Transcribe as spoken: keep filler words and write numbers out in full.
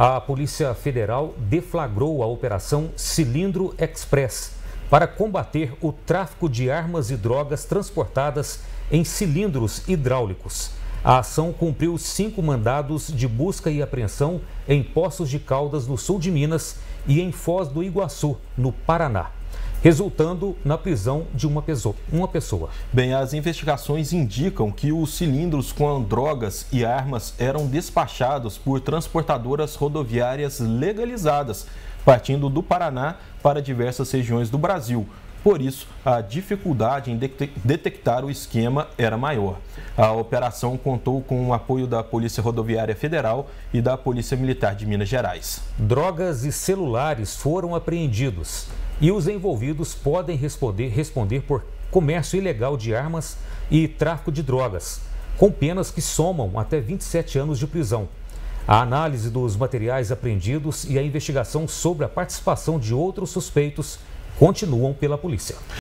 A Polícia Federal deflagrou a Operação Cilindro Express para combater o tráfico de armas e drogas transportadas em cilindros hidráulicos. A ação cumpriu cinco mandados de busca e apreensão em Poços de Caldas, no sul de Minas, e em Foz do Iguaçu, no Paraná, resultando na prisão de uma pessoa. Uma pessoa. Bem, as investigações indicam que os cilindros com drogas e armas eram despachados por transportadoras rodoviárias legalizadas, partindo do Paraná para diversas regiões do Brasil. Por isso, a dificuldade em detectar o esquema era maior. A operação contou com o apoio da Polícia Rodoviária Federal e da Polícia Militar de Minas Gerais. Drogas e celulares foram apreendidos e os envolvidos podem responder, responder por comércio ilegal de armas e tráfico de drogas, com penas que somam até vinte e sete anos de prisão. A análise dos materiais apreendidos e a investigação sobre a participação de outros suspeitos continuam pela polícia.